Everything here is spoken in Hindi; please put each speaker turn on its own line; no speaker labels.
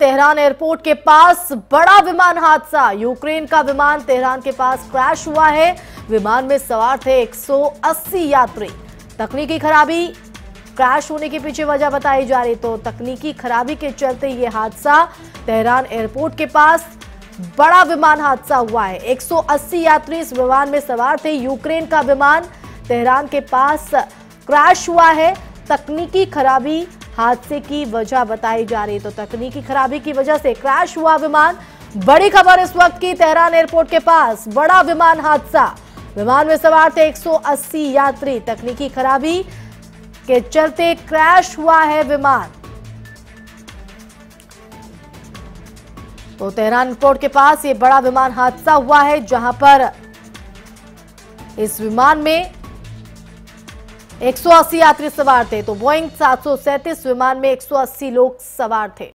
तेहरान एयरपोर्ट के पास बड़ा विमान हादसा। यूक्रेन का विमान तेहरान के पास क्रैश हुआ है। विमान में सवार थे 180 यात्री। तकनीकी खराबी, क्रैश होने के पीछे वजह बताई जा रही, तो तकनीकी खराबी के चलते ये हादसा तेहरान एयरपोर्ट के पास बड़ा विमान हादसा हुआ है। 180 यात्री इस विमान में सवार थे। यूक्रेन का विमान तेहरान के पास क्रैश हुआ है। तकनीकी खराबी हादसे की वजह बताई जा रही है, तो तकनीकी खराबी की वजह से क्रैश हुआ विमान। बड़ी खबर इस वक्त की, तेहरान एयरपोर्ट के पास बड़ा विमान हादसा। विमान में सवार थे 180 यात्री। तकनीकी खराबी के चलते क्रैश हुआ है विमान। तो तेहरान एयरपोर्ट के पास ये बड़ा विमान हादसा हुआ है, जहां पर इस विमान में 180 यात्री सवार थे। तो बोइंग 737 विमान में 180 लोग सवार थे।